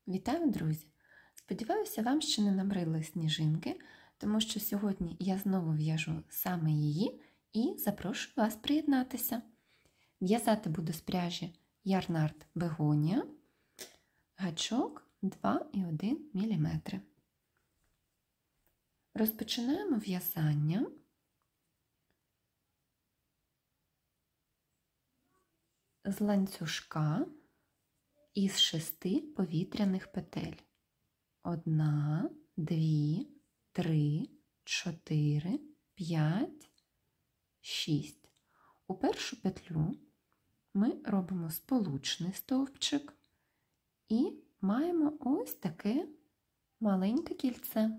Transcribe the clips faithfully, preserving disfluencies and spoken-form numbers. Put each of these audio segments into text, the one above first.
Вітаю, друзі! Сподіваюся, вам ще не набридли сніжинки, тому що сьогодні я знову в'яжу саме її і запрошую вас приєднатися. В'язати буду з пряжі Ярнард Бегонія, гачок два і один міліметри. Розпочинаємо в'язання з ланцюжка із шести повітряних петель. Одна, дві, три, чотири, п'ять, шість. У першу петлю ми робимо сполучний стовпчик і маємо ось таке маленьке кільце.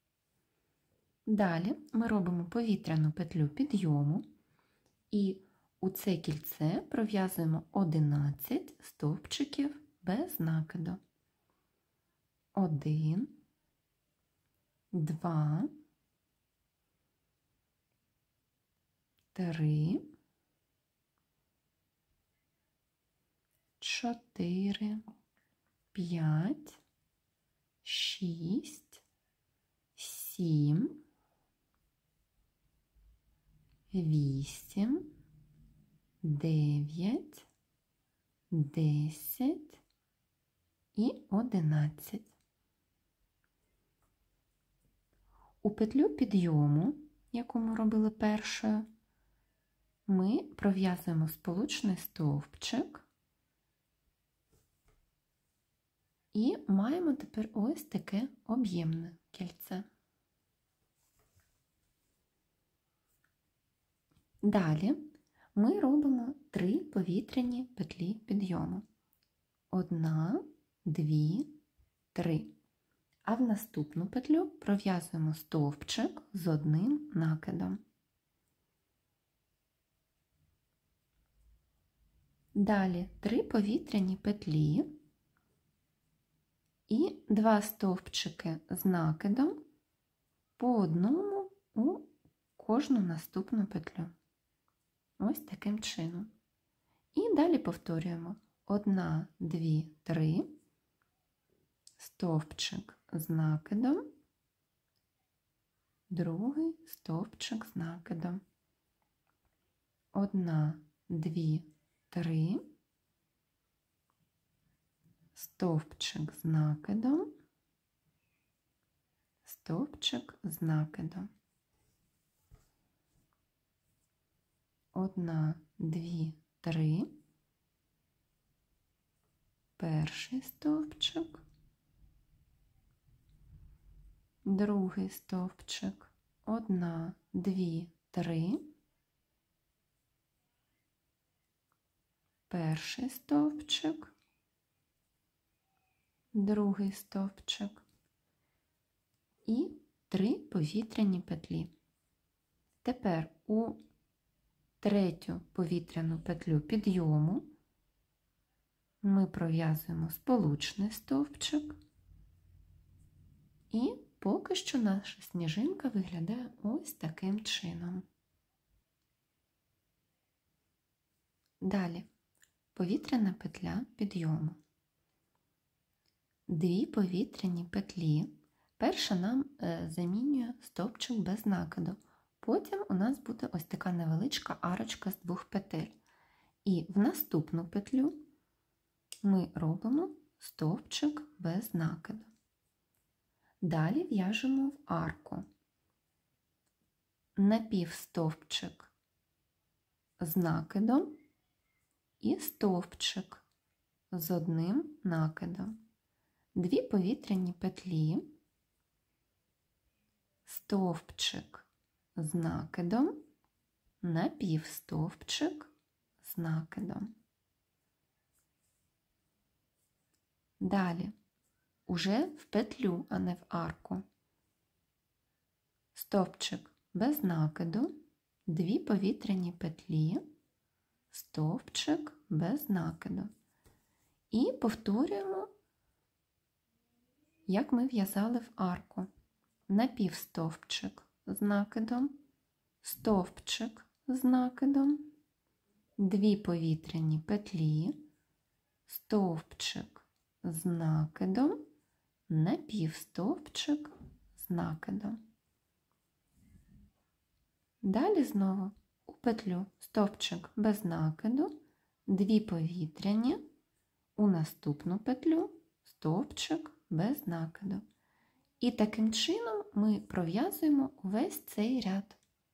Далі ми робимо повітряну петлю підйому і у це кільце пров'язуємо одинадцять стовпчиків без накиду. Один, два, три, чотири, п'ять, шість, сім, вісім, дев'ять, десять і одинадцять. У петлю підйому, яку ми робили першою, ми пров'язуємо сполучний стовпчик і маємо тепер ось таке об'ємне кільце. Далі ми робимо три повітряні петлі підйому. Одна, дві, три. А в наступну петлю пров'язуємо стовпчик з одним накидом. Далі три повітряні петлі і два стовпчики з накидом по одному у кожну наступну петлю. Ось таким чином. І далі повторюємо. Одна, дві, три, стовпчик з накидом, другий стовпчик з накидом. Одна, дві, три, стовпчик з накидом, стовпчик з накидом. Одна, дві, три, перший стовпчик, другий стовпчик, одна, дві, три, перший стовпчик, другий стовпчик і три повітряні петлі. Тепер у третю повітряну петлю підйому ми пров'язуємо сполучний стовпчик і поки що наша сніжинка виглядає ось таким чином. Далі повітряна петля підйому. Дві повітряні петлі. Перша нам замінює стовпчик без накиду. Потім у нас буде ось така невеличка арочка з двох петель. І в наступну петлю ми робимо стовпчик без накиду. Далі в'яжемо в арку. Напівстовпчик з накидом і стовпчик з одним накидом. Дві повітряні петлі, стовпчик з накидом, напівстовпчик з накидом. Далі, уже в петлю, а не в арку. Стовпчик без накиду, дві повітряні петлі, стовпчик без накиду. І повторюємо, як ми в'язали в арку. Напівстовпчик з накидом, стовпчик з накидом, дві повітряні петлі, стовпчик з накидом, напівстовпчик з накидом. Далі знову у петлю стовпчик без накиду, дві повітряні, у наступну петлю стовпчик без накиду. І таким чином ми пров'язуємо увесь цей ряд.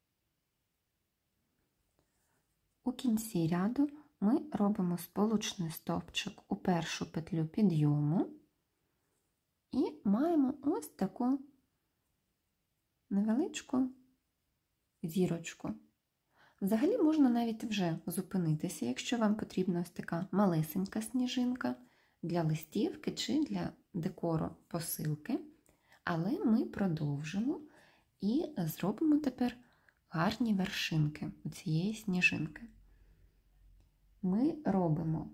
У кінці ряду ми робимо сполучний стовпчик у першу петлю підйому і маємо ось таку невеличку зірочку. Взагалі можна навіть вже зупинитися, якщо вам потрібна ось така малесенька сніжинка для листівки чи для декору посилки. Але ми продовжимо і зробимо тепер гарні вершинки у цієї сніжинки. Ми робимо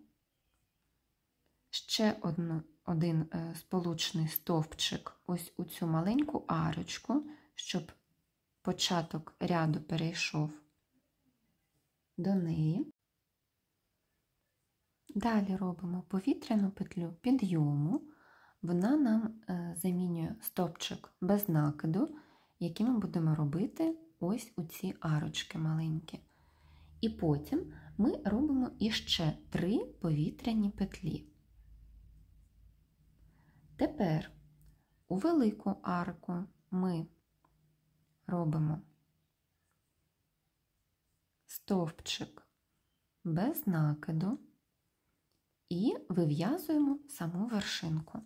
ще одну, один е, сполучний стовпчик ось у цю маленьку арочку, щоб початок ряду перейшов до неї. Далі робимо повітряну петлю підйому. Вона нам е, замінює стовпчик без накиду, який ми будемо робити ось у ці арочки маленькі. І потім ми робимо іще три повітряні петлі. Тепер у велику арку ми робимо стовпчик без накиду і вив'язуємо саму вершинку.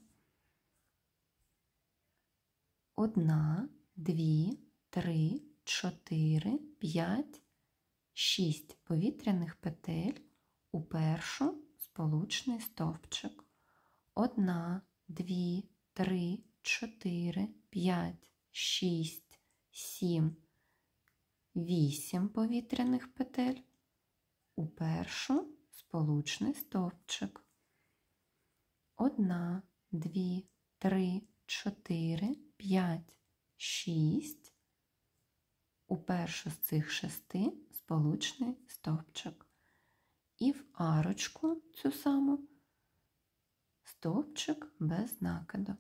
Одна, дві, три, чотири, п'ять, шість повітряних петель у першу сполучний стовпчик. Одна, дві, три, чотири, п'ять, шість, сім, вісім повітряних петель у першу сполучний стовпчик. Одна, дві, три, чотири, п'ять, шість. У першу з цих шести сполучний стовпчик. І в арочку цю саму стовпчик без накиду.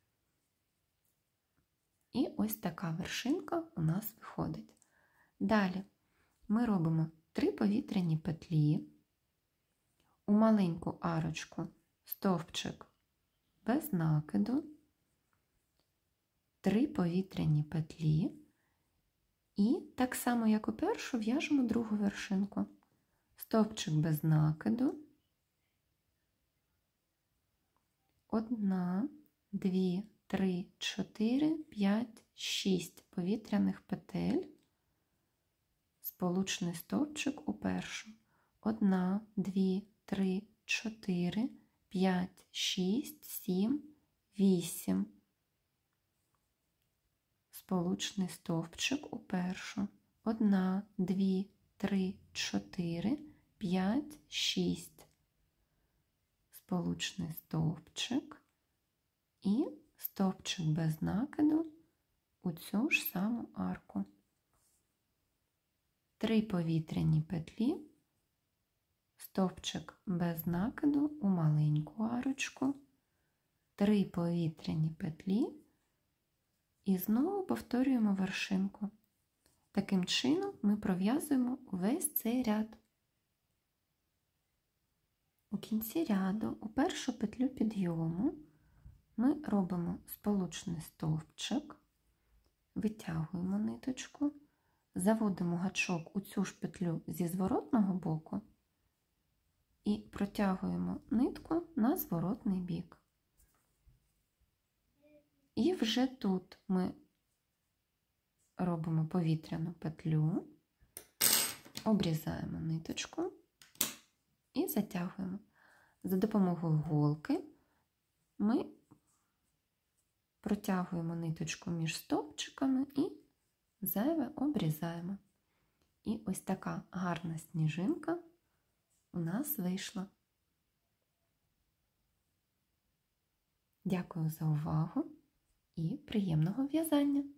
І ось така вершинка у нас виходить. Далі ми робимо три повітряні петлі, у маленьку арочку стовпчик без накиду, три повітряні петлі і так само, як у першу, в'яжемо другу вершинку. Стовпчик без накиду, одна, дві, три, чотири, п'ять, шість повітряних петель, сполучний стовпчик у першу. Одна, дві, три, чотири, п'ять, шість, сім, вісім. Сполучний стовпчик у першу. Одна, дві, три, чотири, п'ять, шість. Сполучний стовпчик і стовпчик без накиду у цю ж саму арку. Три повітряні петлі, стовпчик без накиду у маленьку арочку, три повітряні петлі і знову повторюємо вершинку. Таким чином ми пров'язуємо весь цей ряд. У кінці ряду у першу петлю підйому ми робимо сполучний стовпчик, витягуємо ниточку, заводимо гачок у цю ж петлю зі зворотного боку і протягуємо нитку на зворотний бік. І вже тут ми робимо повітряну петлю, обрізаємо ниточку і затягуємо. За допомогою голки ми протягуємо ниточку між стовпчиками і зайве обрізаємо. І ось така гарна сніжинка у нас вийшла. Дякую за увагу і приємного в'язання!